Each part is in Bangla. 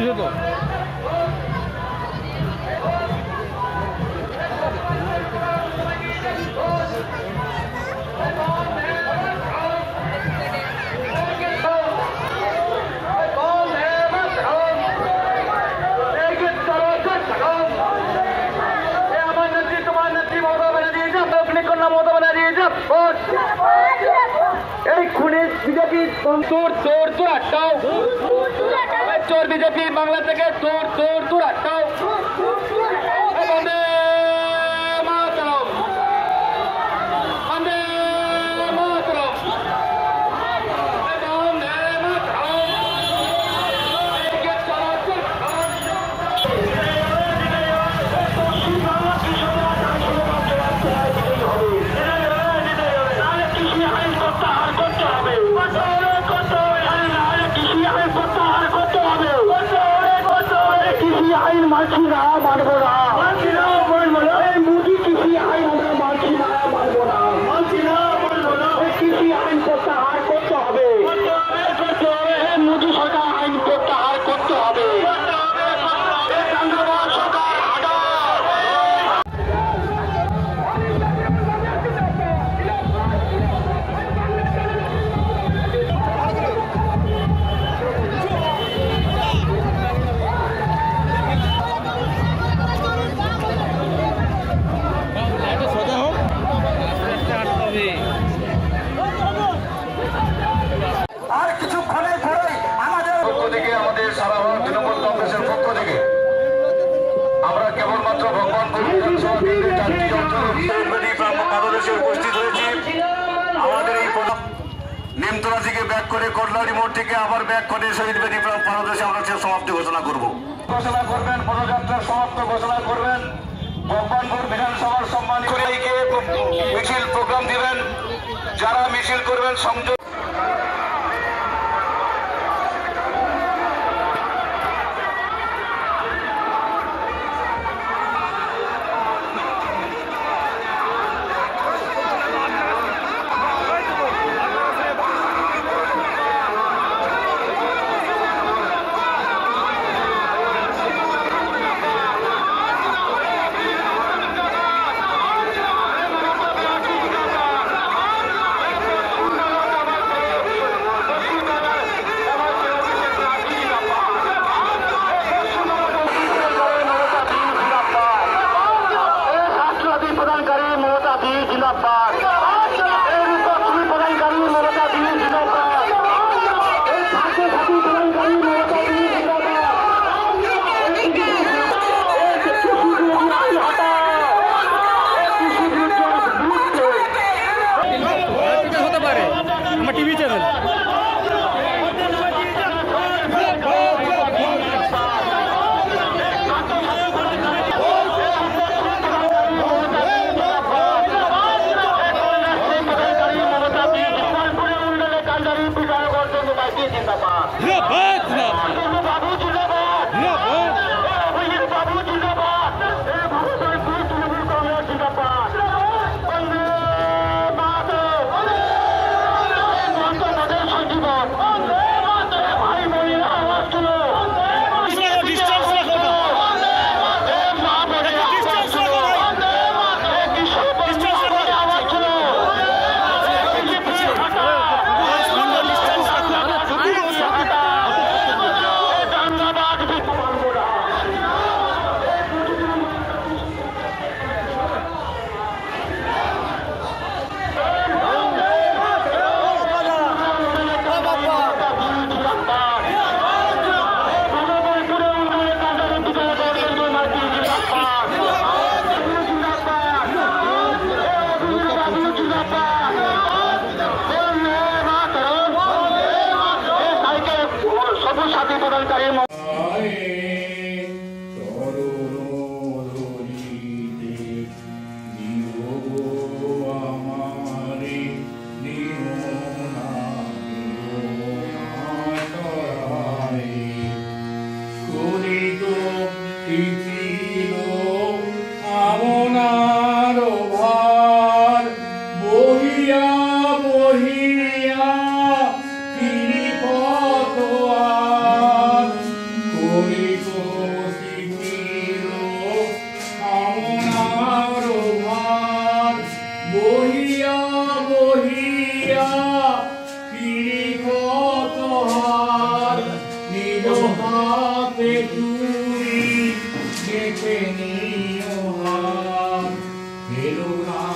দিছো তো बीजेपी चोर चोर चोर हटाओ चोर बीजेपी बांग्ला থেকে चोर चोर चोर हटाओ वंदे मातरम वंदे मातरम वंदे मातरम के चलो मानसिना मानबो ना मानसिना मानबो ना मोदी किसी आईन আমরা মানছিনা মানবো না মানছিনা মানবো না किसी আইন প্রত্যাহার করতে হবে মোদি সরকার আইন প্রত্যাহার করতে হবে ধন্যবাদ সরকার নিমতলা থেকে ব্যাক করে কটলারি মোড় থেকে আবার ব্যাক করে শহীদ বেদি পাদদেশে আমরা সমাপ্তি ঘোষণা করব ঘোষণা করবেন পদযাত্রা সমাপ্ত ঘোষণা করবেন ভগবানপুর বিধানসভার সম্মানিত মিছিল প্রোগ্রাম দিবেন যারা মিছিল করবেন সংযোগ टीवी चैनल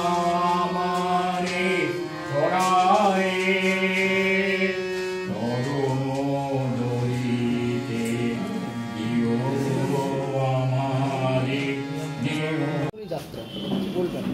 আমারে ছড়ায় তরুণ দরিতে দিও আমারে যাত্রা বলবেন।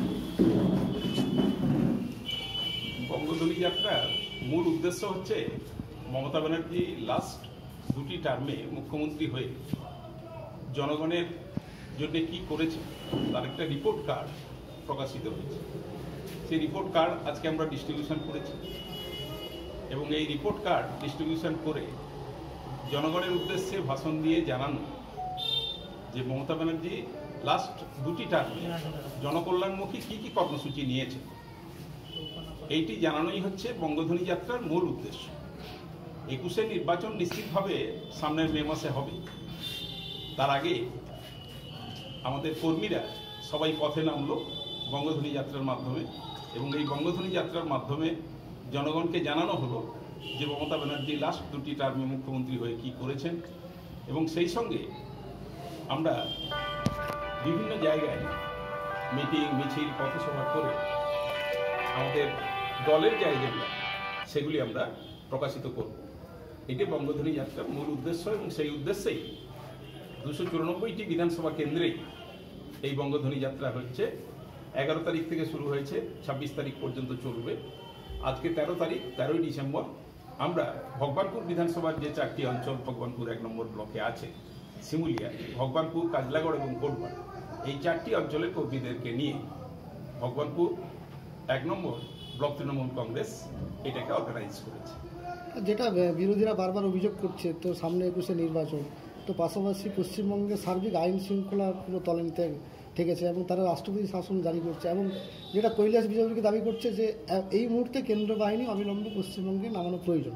বঙ্গধ্বনি যাত্রার মূল উদ্দেশ্য হচ্ছে মমতা ব্যানার্জি লাস্ট দুটি টার্মে মুখ্যমন্ত্রী হয়ে জনগণের জন্য কি করেছে তার একটা রিপোর্ট কার্ড প্রকাশিত হয়েছে। সেই রিপোর্ট কার্ড আজকে আমরা ডিস্ট্রিবিউশন করেছি এবং এই রিপোর্ট কার্ড ডিস্ট্রিবিউশন করে জনগণের উদ্দেশ্যে ভাষণ দিয়ে জানানো যে মমতা ব্যানার্জি লাস্ট দুটি টার্মে জনকল্যাণমুখী কি কি কর্মসূচি নিয়েছে এইটি জানানোই হচ্ছে বঙ্গধ্বনি যাত্রার মূল উদ্দেশ্য। 21-এ নির্বাচন নিশ্চিতভাবে সামনের মে মাসে হবে। তার আগে আমাদের কর্মীরা সবাই পথে নামলো বঙ্গধ্বনি যাত্রার মাধ্যমে এবং এই বঙ্গধ্বনি যাত্রার মাধ্যমে জনগণকে জানানো হলো যে মমতা ব্যানার্জি লাস্ট দুটি টার্মে মুখ্যমন্ত্রী হয়ে কি করেছেন এবং সেই সঙ্গে আমরা বিভিন্ন জায়গায় মিটিং মিছিল পথসভা করে আমাদের দলের জায়গাগুলো সেগুলি আমরা প্রকাশিত করব। এটি বঙ্গধ্বনি যাত্রার মূল উদ্দেশ্য এবং সেই উদ্দেশ্যেই 294টি বিধানসভা কেন্দ্রেই এই বঙ্গধ্বনি যাত্রা হচ্ছে। 11 তারিখ থেকে শুরু হয়েছে, 26 তারিখ পর্যন্ত চলবে। আজকে 13 তারিখ, 13ই ডিসেম্বর আমরা ভগবানপুর বিধানসভার যে 4টি অঞ্চল ভগবানপুর 1 নম্বর ব্লকে আছে, শিমুলিয়া, ভগবানপুর, কাজলাগড় এবং কোটবাড়, এই 4টি অঞ্চলের কর্মীদেরকে নিয়ে ভগবানপুর 1 নম্বর ব্লক তৃণমূল কংগ্রেস এটাকে অর্গানাইজ করেছে। যেটা বিরোধীরা বারবার অভিযোগ করছে, তো সামনে 21-এ নির্বাচন, তো পাশাপাশি পশ্চিমবঙ্গে সার্বিক আইন শৃঙ্খলা পুরো তলানিতে ঠেকেছে এবং তারা রাষ্ট্রপতি শাসন জারি করছে এবং যেটা কৈলাস বিজয়বর্গীয় দাবি করছে যে এই মুহূর্তে কেন্দ্র বাহিনী অবিলম্বে পশ্চিমবঙ্গে নামানো প্রয়োজন।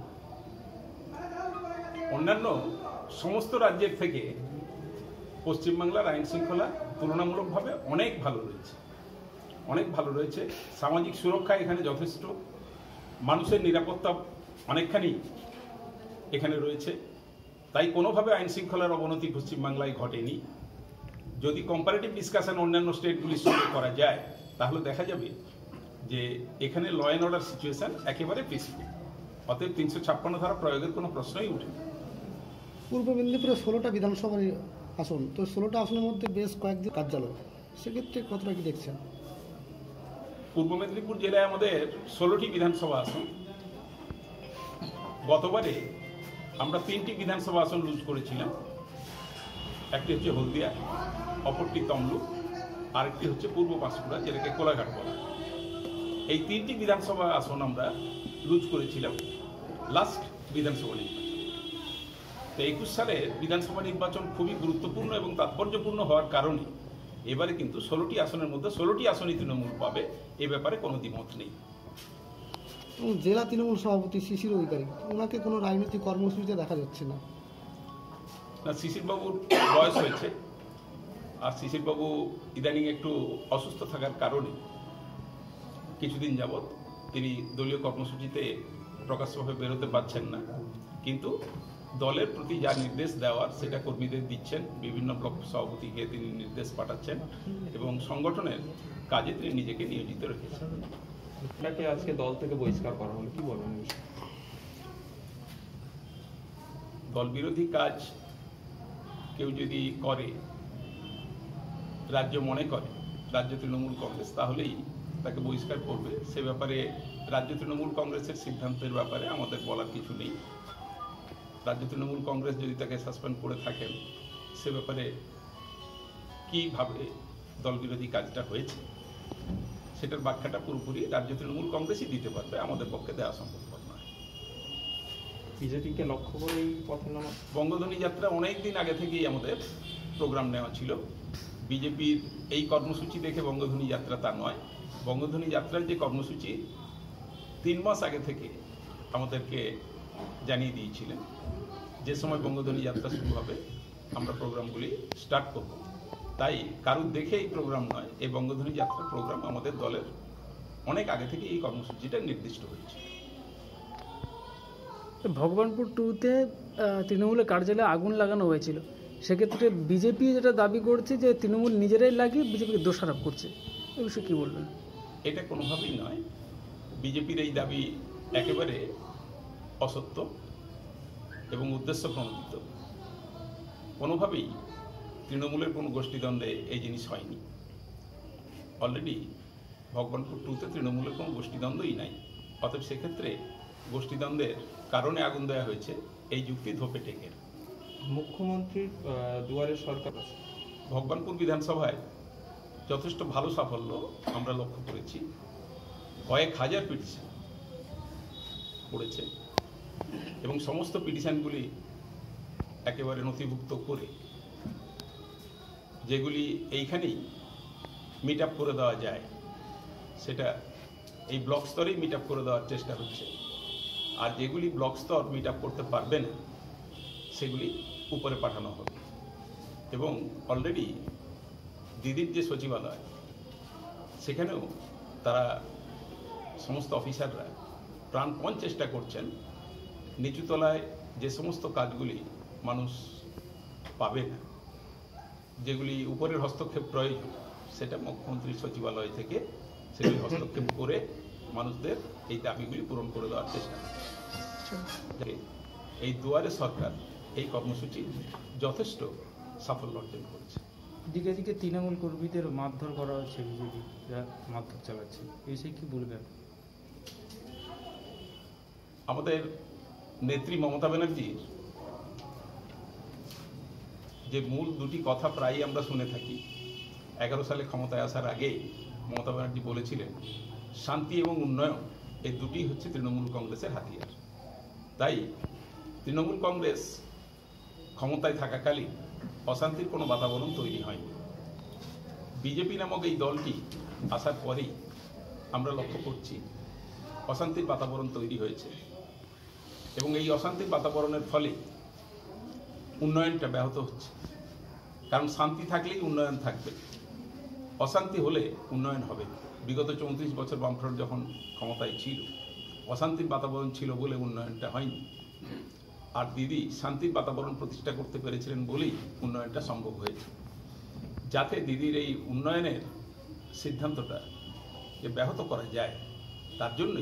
অন্যান্য সমস্ত রাজ্যের থেকে পশ্চিমবাংলার আইন শৃঙ্খলা তুলনামূলকভাবে অনেক ভালো রয়েছে, অনেক ভালো রয়েছে। সামাজিক সুরক্ষা এখানে যথেষ্ট, মানুষের নিরাপত্তা অনেকখানি এখানে রয়েছে। তাই কোনোভাবে আইন শৃঙ্খলার অবনতি পশ্চিমবাংলায় ঘটেনি। যদি কম্পারেটিভ ডিসকাশন অন্যান্য স্টেটগুলির সঙ্গে করা যায় তাহলে দেখা যাবে যে এখানে ল অ্যান্ড অর্ডার সিচুয়েশন একেবারে পিসফুল। অতএব 356 ধারা প্রয়োগের কোনো প্রশ্নই উঠে না। পূর্ব মেদিনীপুরে 16টা বিধানসভার আসন, তো 16টা আসনের মধ্যে বেশ কয়েকদিন কার্যালয়, সেক্ষেত্রে কতটা কি দেখছেন? পূর্ব মেদিনীপুর জেলায় আমাদের 16টি বিধানসভা আসন। গতবারে আমরা 3টি বিধানসভা আসন লুজ করেছিলাম। একটি হচ্ছে হলদিয়া, অপরটি তমলুক, আরেকটি হচ্ছে পূর্ব পাঁশকুড়া, যেটাকে কোলাঘাট বলা। এই 3টি বিধানসভা আসন আমরা লুজ করেছিলাম লাস্ট বিধানসভা নির্বাচন। তো 21 সালের বিধানসভা নির্বাচন খুবই গুরুত্বপূর্ণ এবং তাৎপর্যপূর্ণ হওয়ার কারণে এবারে কিন্তু 16টি আসনের মধ্যে 16টি আসনই তৃণমূল পাবে, এ ব্যাপারে কোনো দ্বিমত নেই। জেলা তৃণমূল সভাপতি শিশির অধিকারী, ওনাকে কোনো রাজনৈতিক কর্মসূচিতে দেখা যাচ্ছে না। শিশির বাবুর বয়স হয়েছে, আর শিশির বাবু ইদানিং একটু অসুস্থ থাকার কারণে কিছুদিন যাবৎ তিনি দলীয় কর্মসূচিতে প্রকাশ্যভাবে বেরোতে পারছেন না। কিন্তু দলের প্রতি যা নির্দেশ দেওয়ার সেটা কর্মীদের দিচ্ছেন, বিভিন্ন ব্লক সভাপতিকে তিনি নির্দেশ পাঠাচ্ছেন এবং সংগঠনের কাজে তিনি নিজেকে নিয়োজিত রেখেছেন। আপনাকে আজকে দল থেকে বহিষ্কার করা হলো, কি বলবেন? দল বিরোধী কাজ কেউ যদি করে, রাজ্য মনে করে, রাজ্য তৃণমূল কংগ্রেস, তাহলেই তাকে বহিষ্কার করবে। সে ব্যাপারে রাজ্য তৃণমূল কংগ্রেসের সিদ্ধান্তের ব্যাপারে আমাদের বলার কিছু নেই। রাজ্য তৃণমূল কংগ্রেস যদি তাকে সাসপেন্ড করে থাকেন, সে ব্যাপারে কীভাবে দল বিরোধী কাজটা হয়েছে সেটার ব্যাখ্যাটা পুরোপুরি রাজ্য তৃণমূল কংগ্রেসই দিতে পারবে, আমাদের পক্ষে দেওয়া সম্ভব নয়। বিজেপিকে লক্ষ্য করে এই পথে নামা বঙ্গধ্বনি যাত্রা অনেক দিন আগে থেকেই আমাদের প্রোগ্রাম নেওয়া ছিল। বিজেপির এই কর্মসূচি দেখে বঙ্গধ্বনি যাত্রা তা নয়। বঙ্গধ্বনি যাত্রার যে কর্মসূচি 3 মাস আগে থেকে আমাদেরকে জানিয়ে দিয়েছিলেন যে সময় বঙ্গধ্বনি যাত্রা শুরু হবে আমরা প্রোগ্রামগুলি স্টার্ট করব। তাই কারুর দেখে এই প্রোগ্রাম নয়, এই বঙ্গধ্বনি যাত্রা প্রোগ্রাম আমাদের দলের অনেক আগে থেকে এই কর্মসূচিটা নির্দিষ্ট হয়েছে। ভগবানপুর 2-তে তৃণমূলের কার্যালয়ে আগুন লাগানো হয়েছিল, সেক্ষেত্রে বিজেপি যেটা দাবি করছে যে তৃণমূল নিজেরাই লাগিয়ে বিজেপিকে দোষারোপ করছে, এই বিষয়ে কী বলবেন? এটা কোনোভাবেই নয়। বিজেপির এই দাবি একেবারে অসত্য এবং উদ্দেশ্য প্রণোদিত। কোনোভাবেই তৃণমূলের কোনো গোষ্ঠীদ্বন্দ্বে এই জিনিস হয়নি। অলরেডি ভগবানপুর 2-তে তৃণমূলের কোনো গোষ্ঠীদ্বন্দ্বই নাই। অতএব সেক্ষেত্রে গোষ্ঠীদ্বন্দ্বের কারণে আগুন দেওয়া হয়েছে এই যুক্তি ধোপে টেকের। মুখ্যমন্ত্রীর দুয়ারে সরকার আছে। ভগবানপুর বিধানসভায় যথেষ্ট ভালো সাফল্য আমরা লক্ষ্য করেছি। কয়েক হাজার পিটিশন পড়েছে এবং সমস্ত পিটিশনগুলি একেবারে নথিভুক্ত করে যেগুলি এইখানেই মিট আপ করে দেওয়া যায় সেটা এই ব্লক স্তরেই মিট আপ করে দেওয়ার চেষ্টা হচ্ছে। আর যেগুলি ব্লক স্তর মিট আপ করতে পারবে না সেগুলি উপরে পাঠানো হবে। এবং অলরেডি দিদির যে সচিবালয় সেখানেও তারা সমস্ত অফিসাররা প্রাণপণ চেষ্টা করছেন নিচুতলায় যে সমস্ত কাজগুলি মানুষ পাবে না, যেগুলি উপরের হস্তক্ষেপ প্রয়োজন, সেটা মুখ্যমন্ত্রীর সচিবালয় থেকে সেগুলি হস্তক্ষেপ করে মানুষদের এই দাবিগুলি পূরণ করে দেওয়ার চেষ্টা করছে। এই দুয়ারে সরকার এই কর্মসূচি যথেষ্ট সাফল্য অর্জন করেছে। দিকে দিকে তৃণমূল কর্মীদের মারধর করা হচ্ছে, বিজেপি মারধর চালাচ্ছে, এই বিষয়ে কি বলবেন? আমাদের নেত্রী মমতা ব্যানার্জির যে মূল দুটি কথা প্রায়ই আমরা শুনে থাকি। 11 সালে ক্ষমতায় আসার আগে মমতা ব্যানার্জি বলেছিলেন শান্তি এবং উন্নয়ন এই দুটি হচ্ছে তৃণমূল কংগ্রেসের হাতিয়ার। তাই তৃণমূল কংগ্রেস ক্ষমতায় থাকাকালীন অশান্তির কোনো বাতাবরণ তৈরি হয়নি। বিজেপি নামক এই দলটি আসার পরেই আমরা লক্ষ্য করছি অশান্তির বাতাবরণ তৈরি হয়েছে এবং এই অশান্তির বাতাবরণের ফলে উন্নয়নটা ব্যাহত হচ্ছে। কারণ শান্তি থাকলেই উন্নয়ন থাকবে, অশান্তি হলে উন্নয়ন হবে। বিগত 34 বছর বামফ্রন্ট যখন ক্ষমতায় ছিল অশান্তির বাতাবরণ ছিল বলে উন্নয়নটা হয়নি। আর দিদি শান্তির বাতাবরণ প্রতিষ্ঠা করতে পেরেছিলেন বলেই উন্নয়নটা সম্ভব হয়েছে। যাতে দিদির এই উন্নয়নের সিদ্ধান্তটা ব্যাহত করা যায় তার জন্য